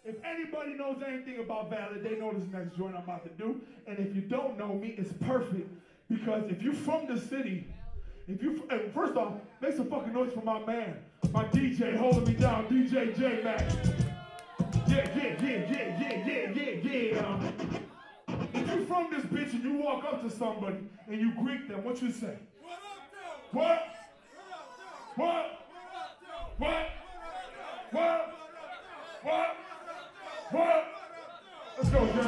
If anybody knows anything about Valid, they know this next joint I'm about to do. And if you don't know me, it's perfect. Because if you're from the city, hey, first off, make some fucking noise for my man, my DJ holding me down, DJ J Mac. Yeah. If you from this bitch and you walk up to somebody and you greet them, what you say? What? What? What? What? What? What? Let's go, Jim.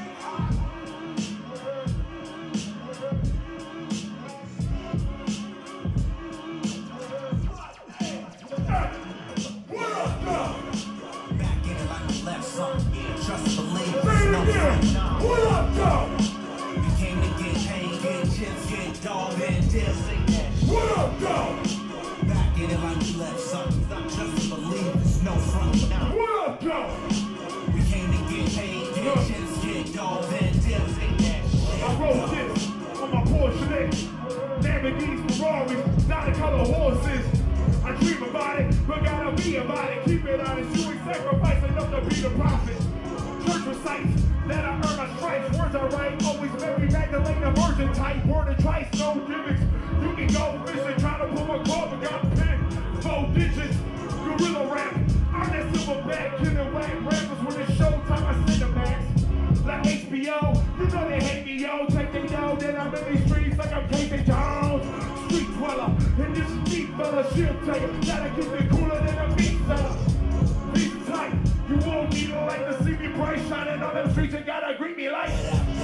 What up, dog? Back in it like we left some. Trust and believe. What up, dog? We came to get paid, get chips, get dog, and dips. What up, dog? Back in it like we left some. Trust and believe. There's no front now. What up, dog? We came to get paid, get chips, get dog, and dips. I wrote this on my Porsche Lamborghinis, Ferraris, not the color horses. I dream about it, but gotta be about it. Keep it honest, you ain't sacrifice enough to be the prophet. Church recites that I earn my stripes. Words I write, always Mary Magdalene, a virgin type. Word and trice, no gimmicks. You can go fishing, trying to pull my car, but got pinned. 4 digits, gorilla rap. I'm that silverback, killing whack rappers when it's showtime. I Cinemax. Like HBO, you know they hate me, yo. Take they know that I'm in these streets like I'm Casey Jones. Street dweller, and this street fella, she'll tell you. Gotta keep it cooler than a meat seller. Be tight, you won't need a light to see me bright shining on them streets and gotta greet me like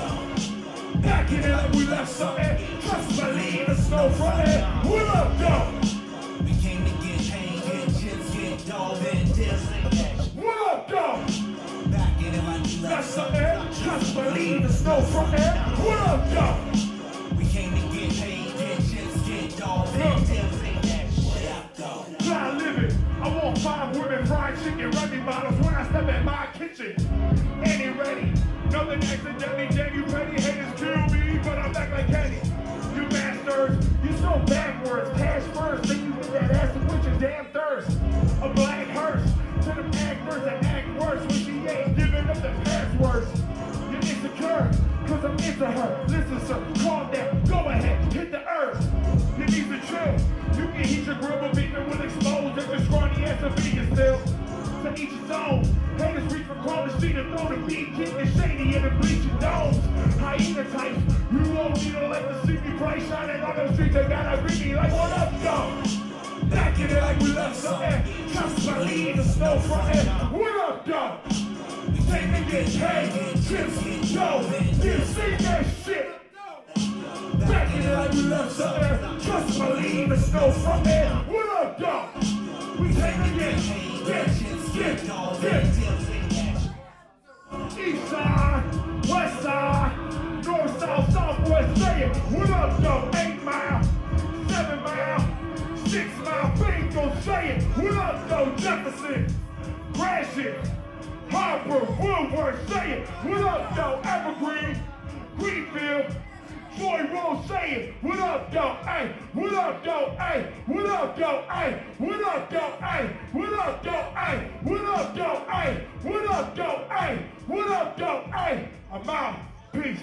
back in it like we left something. Trust believe the snow from it. What up, dog? We came to get paid, get chips, get dog, and dips. What up, dog? Back in it like we left That's some. something. Trust believe the snow from it. What up, dog? We came to get paid, get chips, get dog, and dips. What up, dog? Try living. I want 5 women, fried chicken, Remy bottles when I step in my kitchen. Ain't it ready? Nothing accidentally, damn you petty haters kill me, but I'm back like Kenny. You bastards, you so backwards. Cash first, then you get that ass to quit your damn thirst. A black hearse to them actors that act worse when she ain't giving up the passwords. You're insecure, cause I'm into her. Listen, sir, calm down, go ahead, hit the earth. You need to chill. You can heat your grill, but beefing will expose if you're scrawny ass and vegan still. To each his own. Haters reach for call the street and throw the beat, keep it shady in the bleaching domes. Hyena types, you won't need a light to see me bright shining on the streets. They gotta greet me like, what up, dog? Back in it like we left something. Trust believe the snow from it. What up, dog? Take me get paid, chips, dough, you see that shit. Back in it like we left something. Trust believe the snow from it. What up, dog? We take me get East side, west side, north, south, southwest, say it. What up, dog? 8 mile, 7 mile, 6 mile, bingo, say it. What up, dog? Jefferson, Gratiot, Harper, Woodward, say it. What up, dog? Evergreen, Greenfield, Troy Road, say it. What up, dog? Hey, what up, dog? Hey, what up, dog? Hey, what up, dog? Hey, what up, dog? Hey, what up, dog? Hey, what up, dog? Hey, what up, dog? Hey, I'm out. Peace.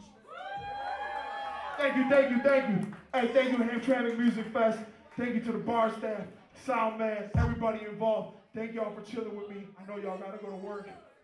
Thank you. Hey, thank you, Hamtramck Music Fest. Thank you to the bar staff, sound man, everybody involved. Thank y'all for chilling with me. I know y'all gotta go to work.